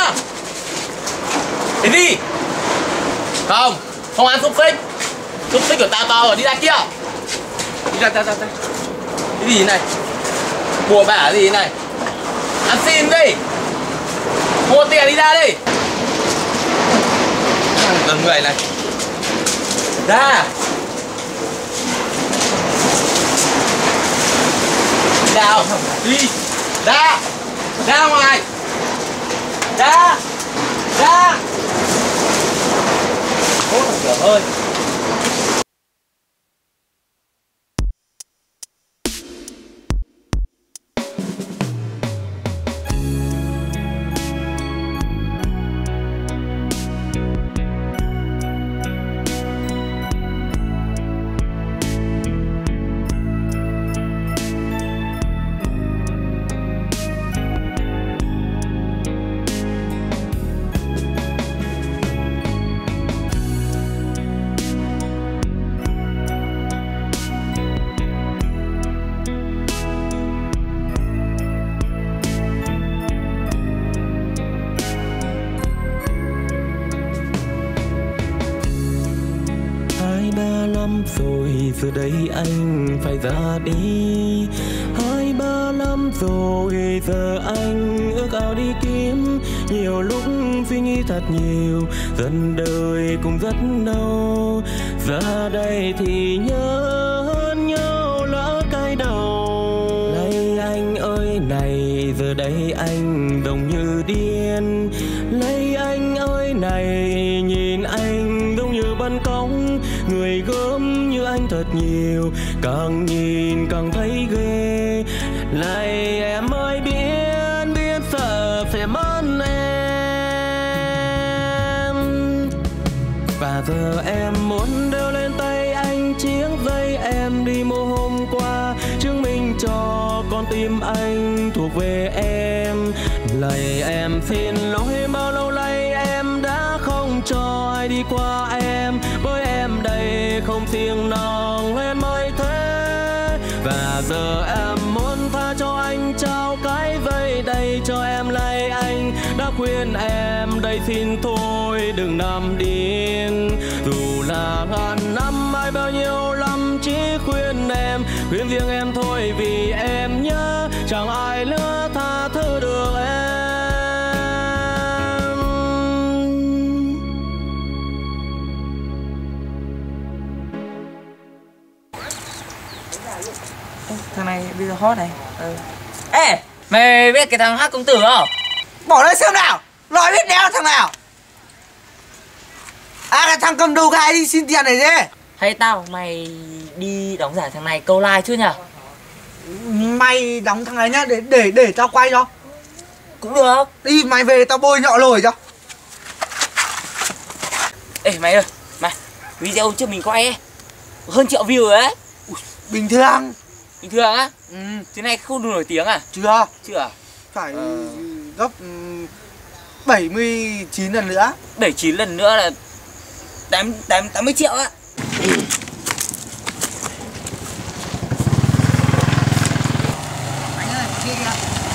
nhá. Cái gì? Không, không ăn xúc xích. Xúc xích của tao to rồi, đi ra kia. Đi ra. Cái gì này? Bùa bả gì này? Ăn xin đi. Mua tiền đi ra đi. Đừng người này. Ra. Nào, đi. Ra. Ra ngoài. Ra. Cố thằng Kiểu ơi. Rồi giờ đây anh phải ra đi. 2, 3 năm rồi giờ anh ước ao đi kiếm. Nhiều lúc suy nghĩ thật nhiều, dần đời cũng rất đau. Ra đây thì nhớ hơn nhau lỡ cái đầu. Này anh ơi này, giờ đây anh giống như điên. Này anh ơi này, nhìn anh giống như bắn cong. Người gớm như anh thật nhiều, càng nhìn càng thấy ghê. Này em ơi biết sợ sẽ mất em. Và giờ em muốn đeo lên tay anh chiếc dây em đi mua hôm qua, chứng minh cho con tim anh thuộc về em. Lạy em xin lỗi bao lâu nay em đã không cho ai đi qua em. Với em đây không tiếng nào lên mới thế. Và giờ em muốn tha cho anh, trao cái dây đây cho em. Lạy anh đã khuyên em đây xin thôi đừng nằm điên. Dù là ngàn năm hay bao nhiêu lắm, chỉ khuyên riêng em thôi. Vì em nhớ chẳng ai nữa tha thứ được em. Thằng này bây giờ hot này. Ê, mày biết cái thằng hát công tử không? Bỏ đây xem nào, nói biết đéo thằng nào. À, cái thằng cầm đầu gai đi xin tiền này chứ. Hay tao mày đi đóng giả thằng này câu like chứ nhở? Mày đóng thằng này nhá, để tao quay cho. Cũng được. Đi mày về tao bôi nhọ lồi cho. Ê mày ơi, video trước mình quay ấy hơn 1 triệu view rồi đấy. Bình thường. Bình thường á? Thế này không đủ nổi tiếng à? Chưa à? Phải gấp 79 lần nữa. 79 lần nữa là 80 triệu á. Anh ơi, kia kìa.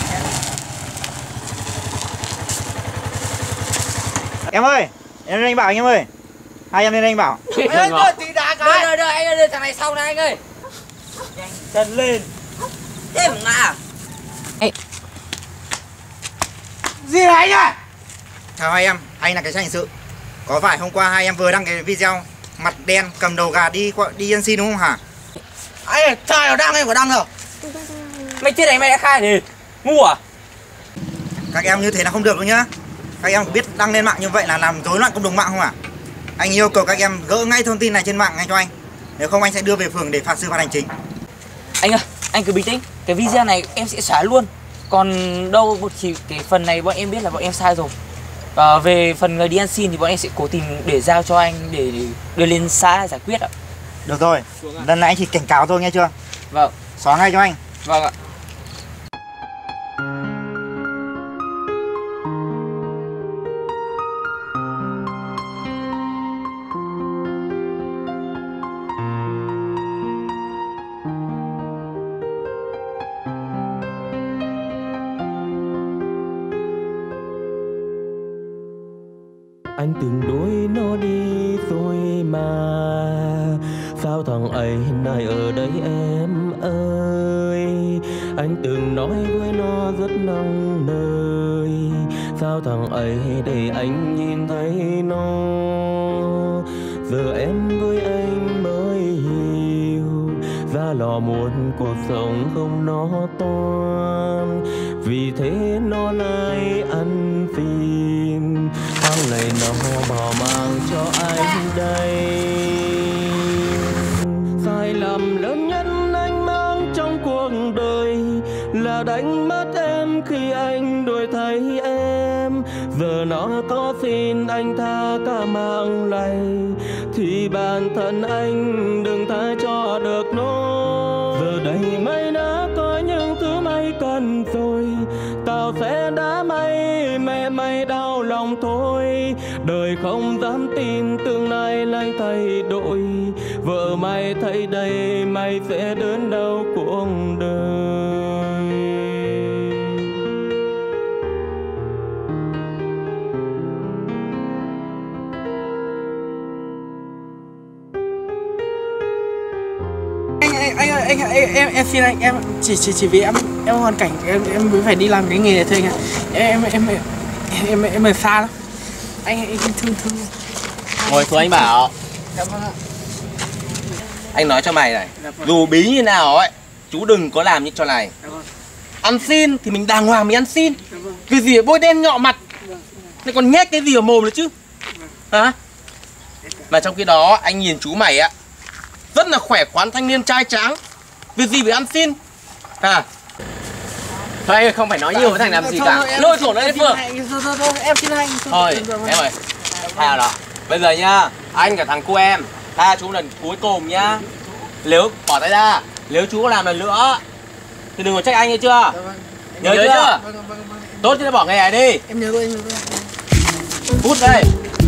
Em ơi, em lên anh Bảo anh em ơi. Hai em lên anh Bảo. Ê, đợi tí đá cái. Đợi anh ơi, đưa thằng này sau này anh ơi. Nhanh chân lên. Thế mà ngã. Ê. Gì này anh ơi? Chào hai em, anh là cảnh sát hình sự. Có phải hôm qua hai em vừa đăng cái video mặt đen cầm đầu gà đi ăn xin đúng không hả? Anh ơi, trai nó đăng hay có đăng đâu? Mày chết này mày đã khai thì ngu à? Các em như thế là không được đâu nhá. Các em biết đăng lên mạng như vậy là làm rối loạn cộng đồng mạng không ạ? Anh yêu cầu các em gỡ ngay thông tin này trên mạng ngay cho anh. Nếu không anh sẽ đưa về phường để phạt xử phạt hành chính. Anh ơi, anh cứ bình tĩnh. Cái video này em sẽ xóa luôn. Còn đâu thì cái phần này bọn em biết là bọn em sai rồi. Về phần người đi ăn xin thì bọn em sẽ cố tình để giao cho anh để đưa lên xã giải quyết ạ. Được rồi, lần này anh chỉ cảnh cáo thôi nghe chưa? Vâng. Xóa ngay cho anh. Vâng ạ. anh từng đuổi nó đi rồi mà. Sao thằng ấy nay ở đây em ơi? Anh từng nói với nó rất nặng lời. Sao thằng ấy để anh nhìn thấy nó? Giờ em với anh mới hiểu ra lò muốn cuộc sống không nó toan. Vì thế nó lại ăn xin. Tháng này nó bỏ mang cho anh đây. Sai lầm lớn nhất anh mang trong cuộc đời là đánh mất em khi anh đổi thay em. Giờ nó có xin anh tha cả mạng này thì bản thân anh đừng tha cho được nó. Giờ đây mày đã có những thứ mày cần rồi, tao sẽ đá mày, mẹ mày đau lòng thôi. Đời không dám tin tương lai lại thay đổi. Vợ mày thấy đây mày sẽ đớn đau cuộc đời. Em xin anh, em chỉ vì em hoàn cảnh em mới phải đi làm cái nghề này thôi anh ạ. Em ở xa lắm. Anh thương. Ngồi xuống anh bảo. Dạ vâng ạ. Anh nói cho mày này, Dạ vâng. dù bí như nào ấy, chú đừng có làm như trò này. Dạ vâng. Ăn xin thì mình đàng hoàng mình ăn xin. Dạ vâng. Cái gì bôi đen nhọ mặt, lại còn nhét cái gì ở mồm nữa chứ. Hả? Mà trong khi đó anh nhìn chú mày á rất là khỏe khoắn, thanh niên trai tráng. Việc gì phải ăn xin à? Thôi anh không phải nói nhiều với thằng làm gì cả. Lôi sổ lên Phương. Em xin anh. Thôi em ơi, tha đó. Bây giờ nhá, anh cả thằng cô em tha chú lần cuối cùng nhá. Nếu bỏ tay ra, nếu chú có làm lần nữa thì đừng có trách anh, nghe chưa? Nhớ chưa? Tốt chứ, nó bỏ nghề này đi. Em nhớ rồi. Cút đây.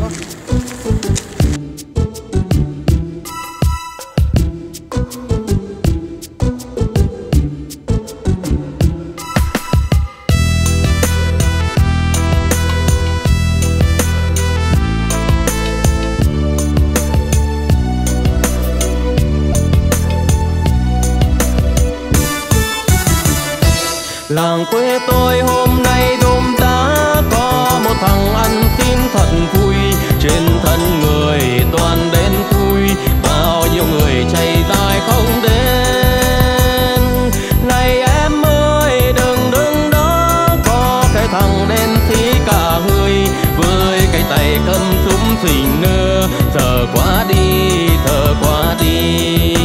Làng quê tôi hôm nay đôm đá có một thằng ăn xin thật vui. Trên thân người toàn đến thui, bao nhiêu người chạy dài không đến. Này em ơi đừng đứng đó, có cái thằng đen xí cả người với cái tay cầm súng xình nơ. Giờ quá đi, giờ quá đi.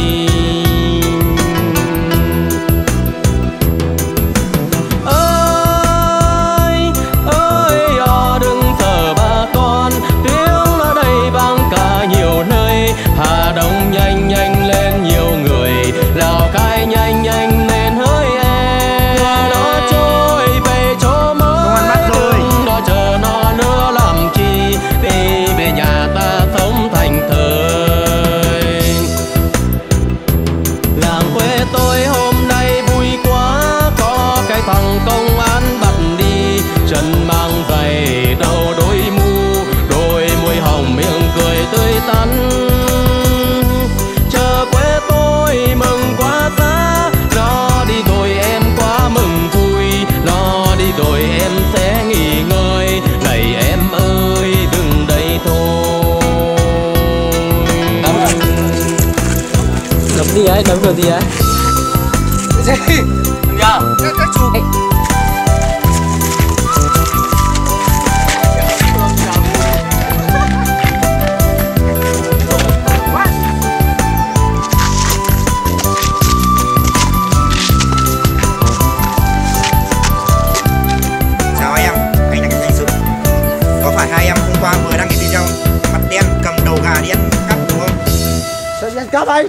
Hà Đông nhanh nhanh lên nhiều người, Lào Cai nhanh nhanh lên hỡi em. Nó trôi về chỗ mới, đừng đó chờ nó nữa làm chi. Đi về nhà ta sống thành thơi. Làng quê tôi hôm nay vui quá, có cái thằng công an bắt đi. Chân mang giày đầu đôi mu, đôi môi hồng miệng cười tươi tắn. Mừng quá giá, nó đi rồi em quá mừng vui. Nó đi rồi em sẽ nghỉ ngơi. Này em ơi đừng đây thôi. Đấm gì ấy, đấm kiểu gì ấy? Gì? Nhá. Các chú. Hai em hôm qua vừa đăng cái video mặt đen cầm đầu gà đi ăn cắp đúng không? Sao đi ăn cắp anh?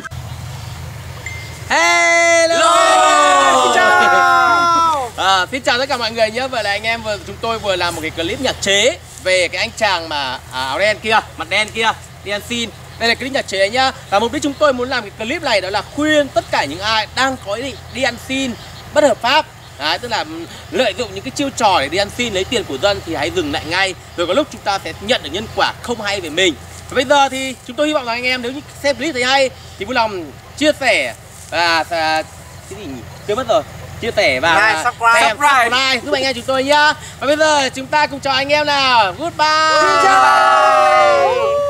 Hello. Xin chào. Xin chào tất cả mọi người nhé. Vậy là anh em chúng tôi vừa làm một cái clip nhạc chế về cái anh chàng mà áo đen kia, mặt đen kia đi ăn xin. Đây là clip nhạc chế nhá. Và mục đích chúng tôi muốn làm cái clip này đó là khuyên tất cả những ai đang có ý định đi ăn xin bất hợp pháp Đấy, tức là lợi dụng những cái chiêu trò để đi ăn xin lấy tiền của dân thì hãy dừng lại ngay, rồi có lúc chúng ta sẽ nhận được nhân quả không hay về mình. Và bây giờ thì chúng tôi hy vọng là anh em nếu như xem clip thấy hay thì vui lòng chia sẻ và cái gì nhỉ? Quên mất rồi. Chia sẻ và subscribe giúp anh em chúng tôi nhá. Và bây giờ chúng ta cùng chào anh em nào. Goodbye. Xin chào.